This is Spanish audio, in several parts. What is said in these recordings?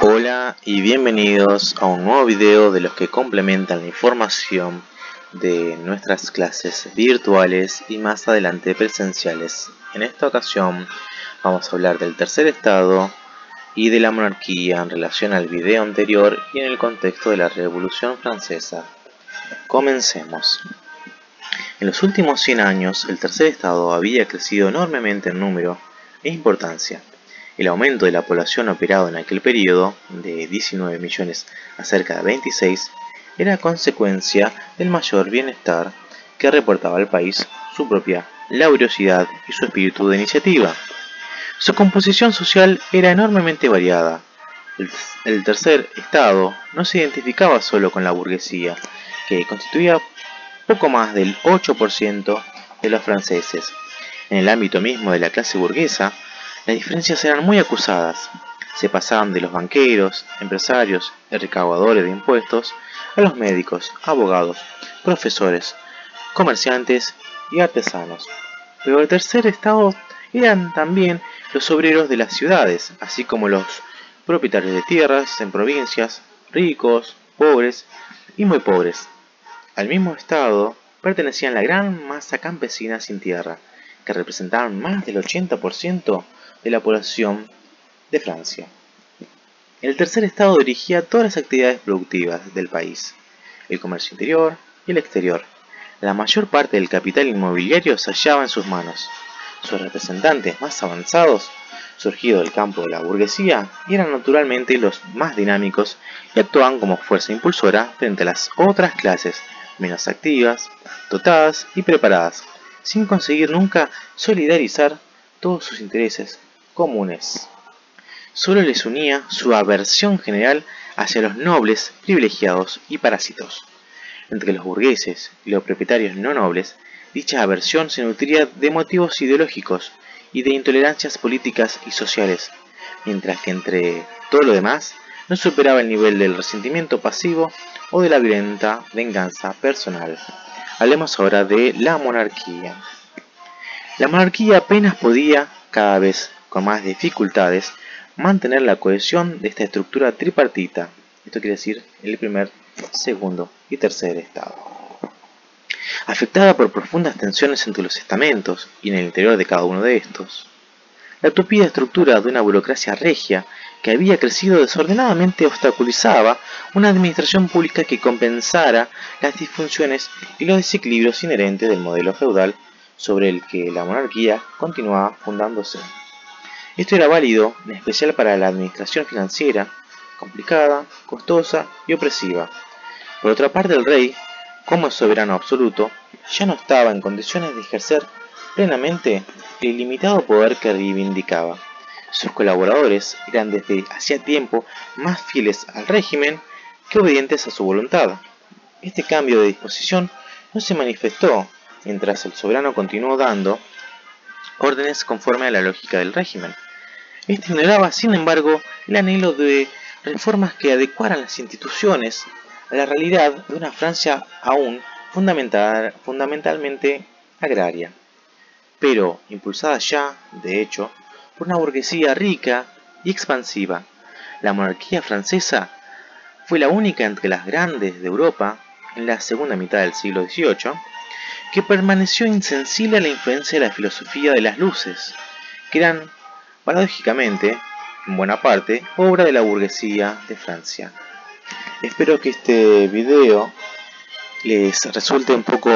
Hola y bienvenidos a un nuevo video de los que complementan la información de nuestras clases virtuales y más adelante presenciales. En esta ocasión vamos a hablar del tercer estado y de la monarquía en relación al video anterior y en el contexto de la Revolución Francesa. Comencemos. En los últimos 100 años el tercer estado había crecido enormemente en número e importancia. El aumento de la población operado en aquel periodo, de 19 millones a cerca de 26, era consecuencia del mayor bienestar que reportaba al país, su propia laboriosidad y su espíritu de iniciativa. Su composición social era enormemente variada. El tercer estado no se identificaba solo con la burguesía, que constituía poco más del 8% de los franceses. En el ámbito mismo de la clase burguesa, las diferencias eran muy acusadas. Se pasaban de los banqueros, empresarios y recaudadores de impuestos a los médicos, abogados, profesores, comerciantes y artesanos. Pero el tercer estado eran también los obreros de las ciudades, así como los propietarios de tierras en provincias, ricos, pobres y muy pobres. Al mismo estado pertenecían la gran masa campesina sin tierra, que representaban más del 80% de la población de Francia. El tercer estado dirigía todas las actividades productivas del país, el comercio interior y el exterior. La mayor parte del capital inmobiliario se hallaba en sus manos. Sus representantes más avanzados, surgidos del campo de la burguesía, eran naturalmente los más dinámicos y actuaban como fuerza impulsora frente a las otras clases menos activas, dotadas y preparadas, sin conseguir nunca solidarizar todos sus intereses comunes. Solo les unía su aversión general hacia los nobles, privilegiados y parásitos. Entre los burgueses y los propietarios no nobles, dicha aversión se nutría de motivos ideológicos y de intolerancias políticas y sociales, mientras que entre todo lo demás no superaba el nivel del resentimiento pasivo o de la violenta venganza personal. Hablemos ahora de la monarquía. La monarquía apenas podía, cada vez con más dificultades, mantener la cohesión de esta estructura tripartita. Esto quiere decir el primer, segundo y tercer estado. Afectada por profundas tensiones entre los estamentos y en el interior de cada uno de estos, la tupida estructura de una burocracia regia que había crecido desordenadamente obstaculizaba una administración pública que compensara las disfunciones y los desequilibrios inherentes del modelo feudal sobre el que la monarquía continuaba fundándose. Esto era válido en especial para la administración financiera, complicada, costosa y opresiva. Por otra parte, el rey, como soberano absoluto, ya no estaba en condiciones de ejercer plenamente el ilimitado poder que reivindicaba. Sus colaboradores eran desde hacía tiempo más fieles al régimen que obedientes a su voluntad. Este cambio de disposición no se manifestó mientras el soberano continuó dando órdenes conforme a la lógica del régimen. Este ignoraba, sin embargo, el anhelo de reformas que adecuaran las instituciones a la realidad de una Francia aún fundamentalmente agraria, pero impulsada ya, de hecho, por una burguesía rica y expansiva. La monarquía francesa fue la única entre las grandes de Europa, en la segunda mitad del siglo XVIII, que permaneció insensible a la influencia de la filosofía de las luces, que eran, paradójicamente, en buena parte, obra de la burguesía de Francia. Espero que este video les resulte un poco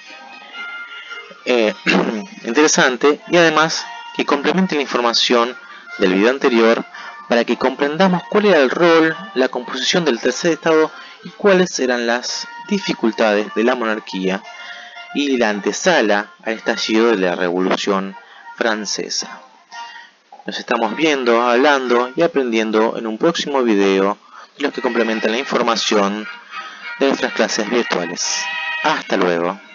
interesante y además que complemente la información del video anterior para que comprendamos cuál era el rol, la composición del tercer estado y cuáles eran las dificultades de la monarquía y la antesala al estallido de la Revolución Francesa. Nos estamos viendo, hablando y aprendiendo en un próximo video de los que complementan la información de nuestras clases virtuales. Hasta luego.